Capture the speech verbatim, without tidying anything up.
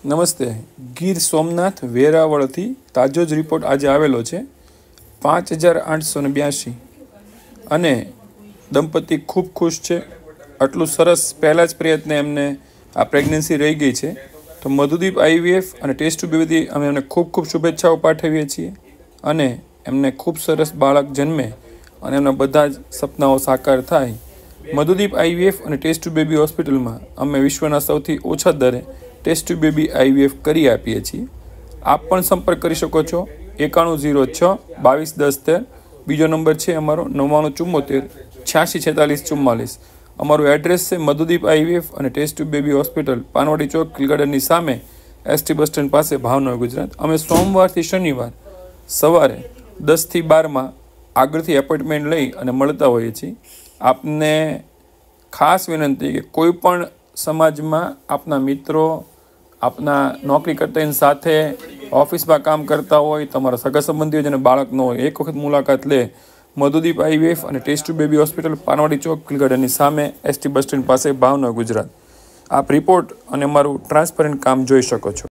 નમસ્તે. ગીર સોમનાથ વેરાવળથી તાજો જ રિપોર્ટ આજે આવેલો છે. પાંચ હજાર આઠસો ને બ્યાસી અને દંપતી ખૂબ ખુશ છે. આટલું સરસ પહેલાં જ પ્રયત્ને એમને આ પ્રેગ્નન્સી રહી ગઈ છે. તો મધુદીપ આઈવીએફ અને ટેસ્ટ ટ્યુબ બેબીથી અમે એમને ખૂબ ખૂબ શુભેચ્છાઓ પાઠવીએ છીએ અને એમને ખૂબ સરસ બાળક જન્મે અને એમના બધા જ સપનાઓ સાકાર થાય. મધુદીપ આઈવીએફ અને ટેસ્ટ ટ્યુબ બેબી હોસ્પિટલમાં અમે વિશ્વના સૌથી ઓછા દરે ટેસ્ટ ટ્યુબ બેબી આઈવીએફ કરી આપીએ છીએ. આપ પણ સંપર્ક કરી શકો છો એકાણું ઝીરો છ બાવીસ દસ તેર. બીજો નંબર છે અમારો નવ્વાણું ચુમ્મોતેર છ્યાસી છેતાલીસ ચુમ્માલીસ. અમારું એડ્રેસ છે મધુદીપ આઈવીએફ અને test tube baby hospital, Panwadi Chowk, કિલ ગાર્ડનની સામે, એસટી બસ સ્ટેન્ડ પાસે, ભાવનગર, ગુજરાત. અમે સોમવારથી શનિવાર સવારે દસથી બારમાં આગળથી એપોઇન્ટમેન્ટ લઈ અને મળતા હોઈએ છીએ. આપને ખાસ વિનંતી કે કોઈ પણ સમાજમાં આપના મિત્રો, આપના નોકરી કરતા એની સાથે ઓફિસમાં કામ કરતા હોય, તમારા સગા સંબંધીઓ જેને બાળક ન હોય, એક વખત મુલાકાત લે. મધુદીપ આઈવીએફ અને test tube baby hospital, Panwadi Chowk, કિલ ગાર્ડનની સામે, એસટી બસ સ્ટેન્ડ પાસે, ભાવનગર, ગુજરાત. આપ રિપોર્ટ અને મારું ટ્રાન્સપરન્ટ કામ જોઈ શકો છો.